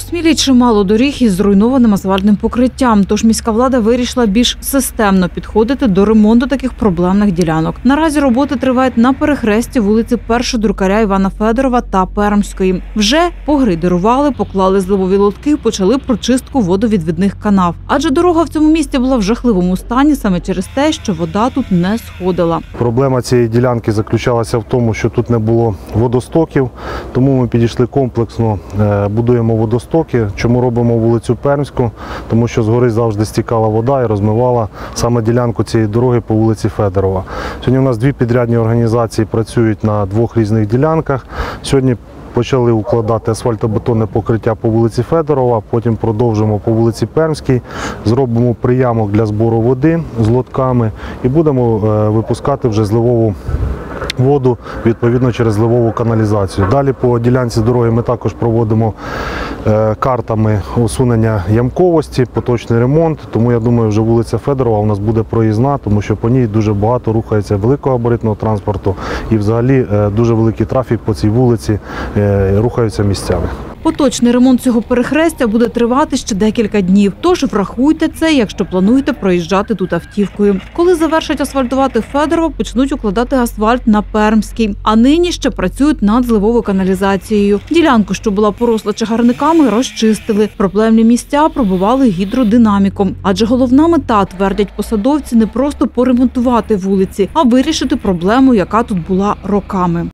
Смілі чимало доріг із зруйнованим асфальтним покриттям, тож міська влада вирішила більш системно підходити до ремонту таких проблемних ділянок. Наразі роботи тривають на перехресті вулиці Першодрукаря Івана Федорова та Пермської. Вже погрейдерували, поклали зливові лотки, почали прочистку водовідвідних канав. Адже дорога в цьому місті була в жахливому стані саме через те, що вода тут не сходила. Проблема цієї ділянки заключалася в тому, що тут не було водостоків, тому ми підійшли комплексно, будуємо водостоки. Чому робимо вулицю Пермську? Тому що згори завжди стікала вода і розмивала саме ділянку цієї дороги по вулиці Федорова. Сьогодні у нас дві підрядні організації працюють на двох різних ділянках. Сьогодні почали укладати асфальтобетонне покриття по вулиці Федорова, потім продовжимо по вулиці Пермській, зробимо приямок для збору води з лотками і будемо випускати вже зливову воду, відповідно, через зливову каналізацію. Далі по ділянці дороги ми також проводимо картами усунення ямковості, поточний ремонт, тому я думаю, вже вулиця Федорова у нас буде проїзна, тому що по ній дуже багато рухається великогабаритного транспорту і взагалі дуже великий трафік по цій вулиці рухаються місцями. Поточний ремонт цього перехрестя буде тривати ще декілька днів, тож врахуйте це, якщо плануєте проїжджати тут автівкою. Коли завершать асфальтувати Федорова, почнуть укладати асфальт на Пермській. А нині ще працюють над зливовою каналізацією. Ділянку, що була поросла чагарниками, розчистили. Проблемні місця пробивали гідродинаміком. Адже головна мета, твердять посадовці, не просто поремонтувати вулиці, а вирішити проблему, яка тут була роками.